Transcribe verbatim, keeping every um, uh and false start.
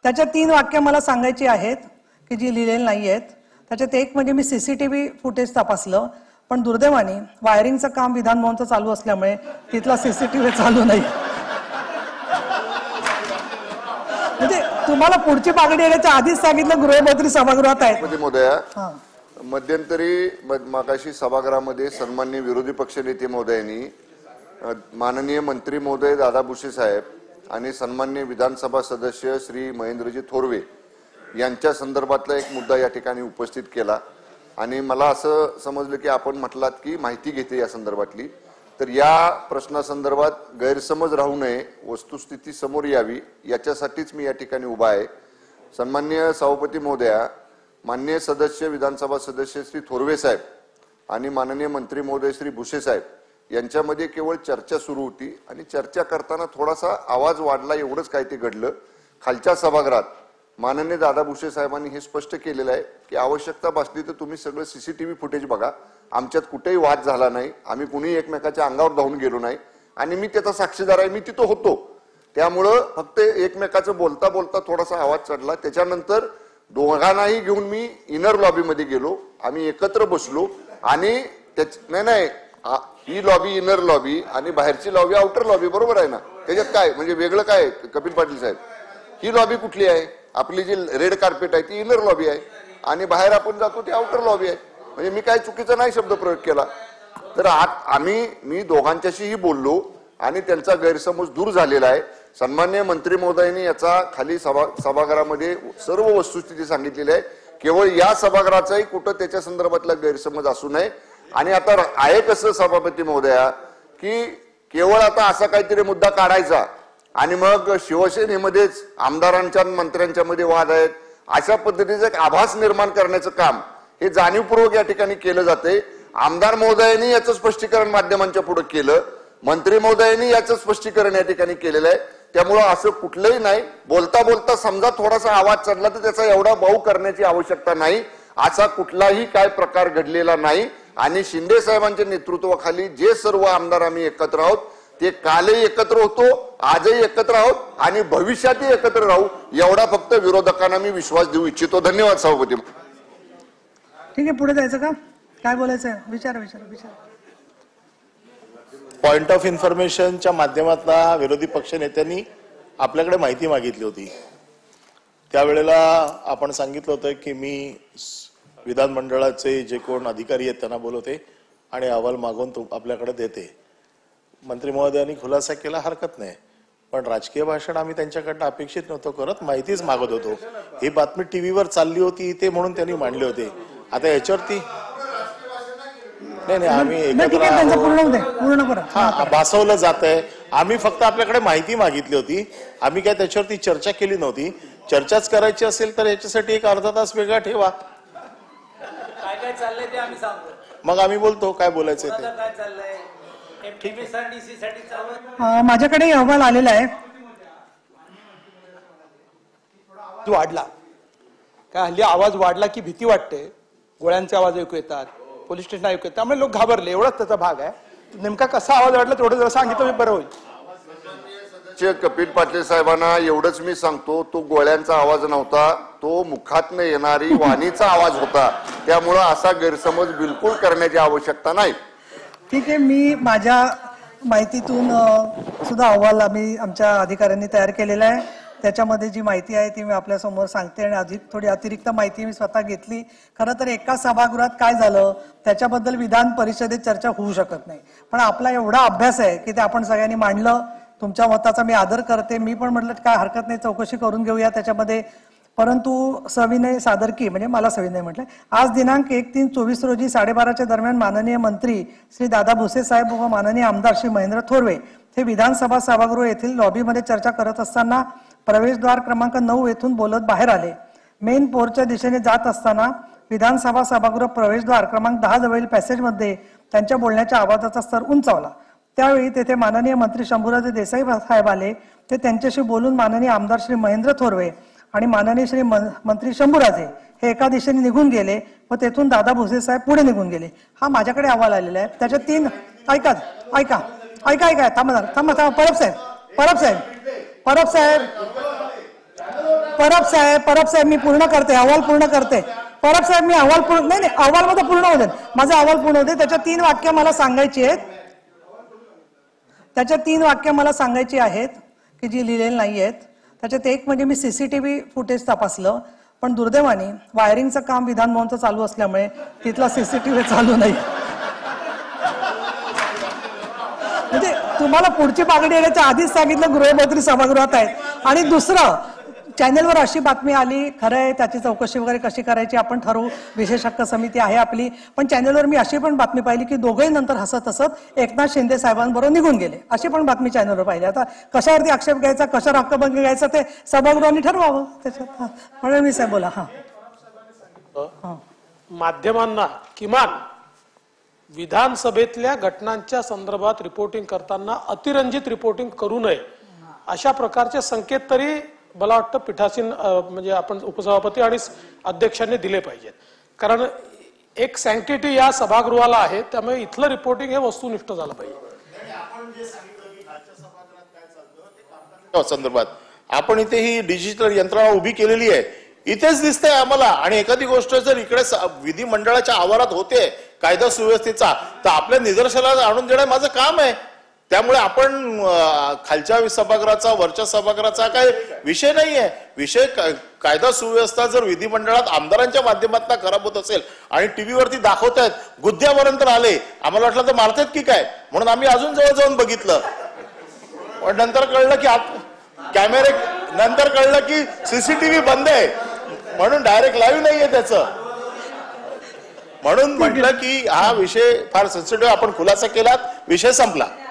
त्याच्या तीन वाक्य मला सांगायची आहेत की जी लिहिलेली नाही आहेत. त्याच्यात एक म्हणजे मी सीसीटीव्ही फुटेज तपासलं, पण दुर्दैवाने वायरिंगचं काम विधान भवनचं चालू असल्यामुळे तिथला सीसीटीव्ही चालू नाही. म्हणजे तुम्हाला पुढची मागणी येण्याच्या आधीच सांगितलं गृहमंत्री सभागृहात आहेत. महोदया, मध्यंतरी मागाशी सभागृहामध्ये सन्माननीय विरोधी पक्षनेते महोदयांनी माननीय मंत्री महोदय दादा भुसे साहेब आणि सन्माननीय विधानसभा सदस्य श्री महेंद्रजी थोरवे यांच्या संदर्भातला एक मुद्दा या ठिकाणी उपस्थित केला आणि मला असं समजलं की आपण म्हटलात की माहिती घेते या संदर्भातली. तर या प्रश्नासंदर्भात गैरसमज राहू नये, वस्तुस्थिती समोर यावी याच्यासाठीच मी या ठिकाणी उभा आहे. सन्माननीय सभापती महोदया, माननीय सदस्य विधानसभा सदस्य श्री थोरवे साहेब आणि माननीय मंत्री महोदय श्री भुसे साहेब यांच्यामध्ये केवळ चर्चा सुरू होती आणि चर्चा करताना थोडासा आवाज वाढला, एवढंच काय ते घडलं. खालच्या सभागृहात माननीय दादा भुसे साहेबांनी हे स्पष्ट केलेलं आहे की आवश्यकता भासली तर तुम्ही सगळं सीसीटीव्ही फुटेज बघा, आमच्यात कुठेही वाद झाला नाही, आम्ही कुणी एकमेकाच्या अंगावर धावून गेलो नाही आणि मी त्याचा साक्षीदार आहे, मी तिथं होतो. त्यामुळं फक्त एकमेकाचं बोलता बोलता थोडासा आवाज चढला. त्याच्यानंतर दोघांनाही घेऊन मी इनर लॉबीमध्ये गेलो, आम्ही एकत्र बसलो आणि नाही नाही ही लॉबी इनर लॉबी आणि बाहेरची लॉबी आउटर लॉबी, बरोबर आहे ना? त्याच्यात काय म्हणजे वेगळं काय कपिल पाटील साहेब? ही लॉबी कुठली आहे? आपली जी रेड कार्पेट आहे ती इनर लॉबी आहे आणि बाहेर आपण जातो ती आउटर लॉबी आहे. म्हणजे मी काय चुकीचा नाही शब्द प्रयोग केला. तर आम्ही मी दोघांच्याशीही बोललो आणि त्यांचा गैरसमज दूर झालेला आहे. सन्माननीय मंत्री महोदयांनी याचा खाली सभा सभागृहामध्ये सर्व वस्तुस्थिती सांगितलेली आहे. केवळ या सभागृहाचाही कुठं त्याच्या संदर्भातला गैरसमज असू नये. आणि आता आहे कसं सभापती महोदया की केवळ आता असा काहीतरी मुद्दा काढायचा आणि मग शिवसेनेमध्येच आमदारांच्या मंत्र्यांच्या मध्ये वाद आहेत अशा पद्धतीचं एक आभास निर्माण करण्याचं काम हे जाणीवपूर्वक या ठिकाणी केलं जाते. आमदार महोदयांनी याचं स्पष्टीकरण माध्यमांच्या पुढे केलं, मंत्री महोदयांनी याचं स्पष्टीकरण या ठिकाणी केलेलं आहे. त्यामुळं असं कुठलंही नाही, बोलता बोलता समजा थोडासा आवाज चढला तर त्याचा एवढा भाऊ करण्याची आवश्यकता नाही. असा कुठलाही काय प्रकार घडलेला नाही आणि शिंदे साहेबांच्या नेतृत्वाखाली जे सर्व आमदार आम्ही एकत्र आहोत ते कालही एकत्र होतो, आजही एकत्र आहोत आणि भविष्यातही एकत्र राहू एवढा फक्त विरोधकांना मी विश्वास देऊ इच्छितो. धन्यवाद सभापती. ठीक आहे, पुढे जायचं का? काय बोलायचं आहे? विचार विचार विचार पॉइंट ऑफ इन्फॉर्मेशनच्या माध्यमातून विरोधी पक्ष नेत्यांनी आपल्याकडे माहिती मागितली होती. त्यावेळेला आपण सांगितलं होतं की मी विधानमंडळाचे जे कोण अधिकारी आहेत त्यांना बोलवते आणि अहवाल मागून तो आपल्याकडे देते. मंत्री महोदयांनी खुलासा केला, हरकत नाही, पण राजकीय भाषण आम्ही त्यांच्याकडनं अपेक्षित नव्हतो करत, माहितीच मागत होतो. ही बातमी टीव्हीवर चालली होती इथे म्हणून त्यांनी मांडली होती. आता याच्यावरती नाही नाही आम्ही एकत्र हा भासवलं जात आहे. आम्ही फक्त आपल्याकडे माहिती मागितली होती, आम्ही काय त्याच्यावरती चर्चा केली नव्हती. चर्चाच करायची असेल तर याच्यासाठी एक अर्धा तास वेगळा ठेवा, काय काय चाललंय ते आम्ही सांगतो, मग आम्ही बोलतो काय बोलायचं ते. काय चाललंय माझ्याकडे अहवाल आलेला आहे. वाढला काय हल्ली आवाज वाढला की भीती वाटते, गोळ्यांचे आवाज ऐकू येतात, पोलीस स्टेशन ऐकू येतात, त्यामुळे लोक घाबरले. एवढाच त्याचा भाग आहे. नेमका कसा आवाज वाढला तेवढं जर सांगितलं मी बरं होईल. कपिल पाटील साहेबांना एवढंच मी सांगतो, तो गोळ्यांचा आवाज नव्हता, तो मुखातनं येणारी वाणीचा आवाज होता. त्यामुळं असा गैरसमज बिलकुल करण्याची आवश्यकता नाही. ठीक आहे, मी माझ्या माहितीतून सुद्धा अहवाल आम्ही आमच्या अधिकाऱ्यांनी तयार केलेला आहे. त्याच्यामध्ये जी माहिती आहे ती मी आपल्या समोर सांगते आणि अधिक थोडी अतिरिक्त माहिती मी स्वतः घेतली. खरं तर एका सभागृहात काय झालं त्याच्याबद्दल विधान परिषदेत चर्चा होऊ शकत नाही, पण आपला एवढा अभ्यास आहे की ते आपण सगळ्यांनी मांडलं. तुमच्या मताचा मी आदर करते. मी पण म्हटलं काय हरकत नाही, चौकशी करून घेऊया त्याच्यामध्ये. परंतु सविनय सादर की म्हणजे मला सविनय म्हटलं. आज दिनांक एक तीन चोवीस रोजी साडेबाराच्या दरम्यान माननीय मंत्री श्री दादा भुसे साहेब व माननीय आमदार श्री महेंद्र थोरवे हे विधानसभा सभागृह येथील लॉबीमध्ये चर्चा करत असताना प्रवेशद्वार क्रमांक नऊ येथून बोलत बाहेर आले. मेन पोर्टच्या दिशेने जात असताना विधानसभा सभागृह प्रवेशद्वार क्रमांक दहा जवळील पॅसेजमध्ये त्यांच्या बोलण्याच्या आवाजाचा स्तर उंचावला. त्यावेळी तेथे माननीय मंत्री शंभूराजे देसाई साहेब आले. ते त्यांच्याशी बोलून माननीय आमदार श्री महेंद्र थोरवे आणि माननीय श्री मंत्री शंभूराजे हे एका दिशेने निघून गेले व तेथून दादा भुसे साहेब पुढे निघून गेले. हा माझ्याकडे अहवाल आलेला आहे. त्याच्यात तीन ऐका ऐका ऐका ऐका थांबा थांबा थांबा परब साहेब परब साहेब परब साहेब परब साहेब परब साहेब मी पूर्ण करते, अहवाल पूर्ण करते. परब साहेब मी अहवाल पूर्ण नाही नाही अहवाल माझा पूर्ण होते, माझा अहवाल पूर्ण होते. त्याच्या तीन वाक्य मला सांगायची आहेत, त्याच्या तीन वाक्य मला सांगायची आहेत की जी लिहिलेली नाही आहेत. त्याच्यात एक म्हणजे मी सीसीटीव्ही फुटेज तपासलं, पण दुर्दैवाने वायरिंगचं काम विधान भवनचं चालू असल्यामुळे तिथला सीसीटीव्ही चालू नाही. म्हणजे तुम्हाला पुढची मागणी येण्याच्या आधीच सांगितलं गृहमंत्री सभागृहात आहेत. आणि दुसरं, चॅनेलवर अशी बातमी आली, खरं आहे त्याची चौकशी वगैरे कशी करायची आपण ठरवू, विशेष हक्क समिती आहे आपली, पण चॅनेलवर मी अशी पण बातमी पाहिली की दोघंही नंतर हसत हसत एकनाथ शिंदे साहेबांबरोबर निघून गेले. अशी पण बातमी चॅनेलवर पाहिली. आता कशावरती आक्षेप घ्यायचा, कशावर हक्कभंग घ्यायचा ते सभागृहाने ठरवावं. त्याच्यात फडणवीस साहेब बोला. हा माध्यमांना किमान विधानसभेतल्या घटनांच्या संदर्भात रिपोर्टिंग करताना अतिरंजित रिपोर्टिंग करू नये अशा प्रकारचे संकेत तरी मला वाटतं पीठासीन म्हणजे आपण उपसभापती आणि अध्यक्षांनी दिले पाहिजेत. कारण एक सँक्टिटी या सभागृहाला आहे, त्यामुळे इथलं रिपोर्टिंग हे वस्तुनिष्ठ झालं पाहिजे. संदर्भात आपण इथे ही डिजिटल यंत्रणा उभी केलेली आहे, इथेच दिसतंय आम्हाला. आणि एखादी गोष्ट जर इकडे विधिमंडळाच्या आवारात होते कायदा सुव्यवस्थेचा, तर आपल्या निदर्शनाला आणून देणं माझं काम आहे. त्यामुळे आपण खालच्या सभागृहाचा वरच्या सभागृहाचा काय विषय नाहीये. विषय कायदा सुव्यवस्था जर विधिमंडळात आमदारांच्या माध्यमातून खराब होत असेल आणि टीव्हीवरती दाखवतायत, गुद्द्यापर्यंत आले, आम्हाला वाटलं तर मारतायत की काय, म्हणून आम्ही अजून जवळ जाऊन बघितलं. पण नंतर कळलं की कॅमेरे नंतर कळलं की सीसीटीव्ही बंद आहे, म्हणून डायरेक्ट लाईव्ह नाहीये त्याचं. म्हणून म्हटलं की हा विषय फार सेन्सिटिव्ह, आपण खुलासा केलात, विषय संपला.